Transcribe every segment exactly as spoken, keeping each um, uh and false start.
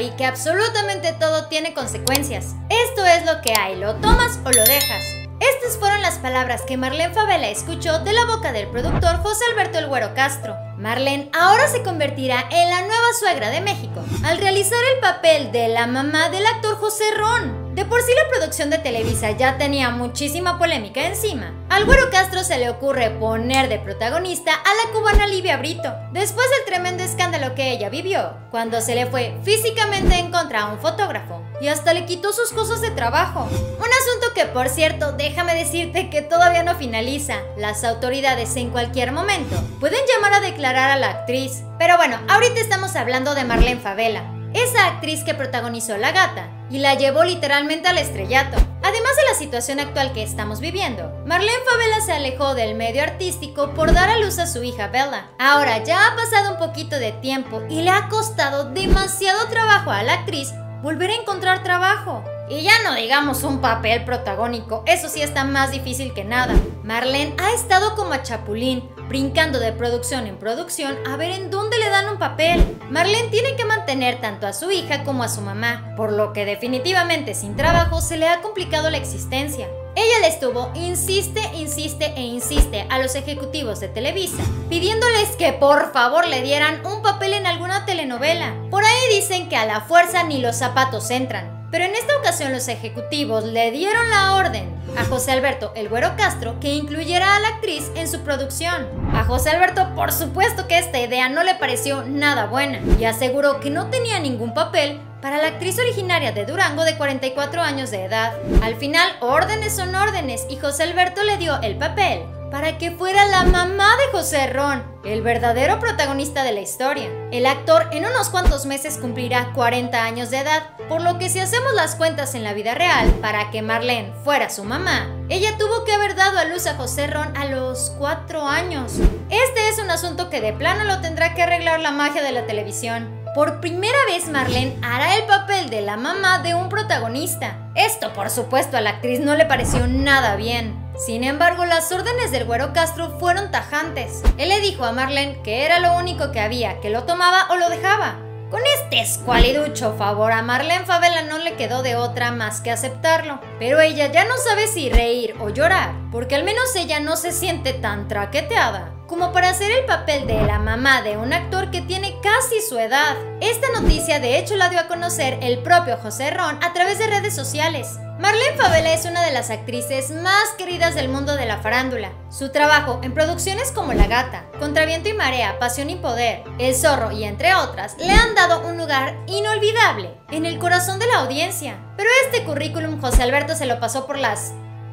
ahí que absolutamente todo tiene consecuencias. Esto es lo que hay, lo tomas o lo dejas. Estas fueron las palabras que Marlene Favela escuchó de la boca del productor José Alberto El Güero Castro. Marlene ahora se convertirá en la nueva suegra de México, al realizar el papel de la mamá del actor José Ron. De por sí la producción de Televisa ya tenía muchísima polémica encima. Al Güero Castro se le ocurre poner de protagonista a la cubana Livia Brito, después del tremendo escándalo que ella vivió, cuando se le fue físicamente en contra a un fotógrafo, y hasta le quitó sus cosas de trabajo. Un asunto que, por cierto, déjame decirte que todavía no finaliza. Las autoridades en cualquier momento pueden llamar a declarar a la actriz. Pero bueno, ahorita estamos hablando de Marlene Favela, esa actriz que protagonizó La Gata y la llevó literalmente al estrellato. Además de la situación actual que estamos viviendo, Marlene Favela se alejó del medio artístico por dar a luz a su hija Bella. Ahora ya ha pasado un poquito de tiempo y le ha costado demasiado trabajo a la actriz volver a encontrar trabajo. Y ya no digamos un papel protagónico, eso sí está más difícil que nada. Marlene ha estado como a chapulín, brincando de producción en producción a ver en dónde le dan un papel. Marlene tiene que mantener tanto a su hija como a su mamá, por lo que definitivamente sin trabajo se le ha complicado la existencia. Ella le estuvo insiste, insiste e insiste a los ejecutivos de Televisa, pidiéndoles que por favor le dieran un papel en alguna telenovela. Por ahí dicen que a la fuerza ni los zapatos entran. Pero en esta ocasión los ejecutivos le dieron la orden a José Alberto El Güero Castro que incluyera a la actriz en su producción. A José Alberto por supuesto que esta idea no le pareció nada buena y aseguró que no tenía ningún papel para la actriz originaria de Durango de cuarenta y cuatro años de edad. Al final, órdenes son órdenes y José Alberto le dio el papel para que fuera la mamá de José Ron, el verdadero protagonista de la historia. El actor en unos cuantos meses cumplirá cuarenta años de edad, por lo que si hacemos las cuentas en la vida real, para que Marlene fuera su mamá, ella tuvo que haber dado a luz a José Ron a los cuatro años. Este es un asunto que de plano lo tendrá que arreglar la magia de la televisión. Por primera vez Marlene hará el papel de la mamá de un protagonista. Esto por supuesto a la actriz no le pareció nada bien. Sin embargo, las órdenes del Güero Castro fueron tajantes. Él le dijo a Marlene que era lo único que había, que lo tomaba o lo dejaba. Con este escualiducho favor a Marlene Favela no le quedó de otra más que aceptarlo. Pero ella ya no sabe si reír o llorar, porque al menos ella no se siente tan traqueteada como para hacer el papel de la mamá de un actor que tiene casi su edad. Esta noticia de hecho la dio a conocer el propio José Ron a través de redes sociales. Marlene Favela es una de las actrices más queridas del mundo de la farándula. Su trabajo en producciones como La Gata, Contra Viento y Marea, Pasión y Poder, El Zorro y entre otras le han dado un lugar inolvidable en el corazón de la audiencia. Pero este currículum José Alberto se lo pasó por las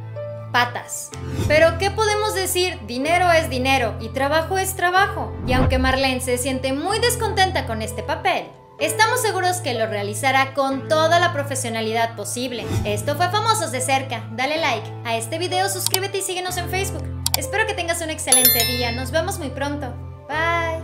patas. Pero ¿qué podemos decir? Dinero es dinero y trabajo es trabajo. Y aunque Marlene se siente muy descontenta con este papel, estamos seguros que lo realizará con toda la profesionalidad posible. Esto fue Famosos de Cerca. Dale like a este video, suscríbete y síguenos en Facebook. Espero que tengas un excelente día. Nos vemos muy pronto. Bye.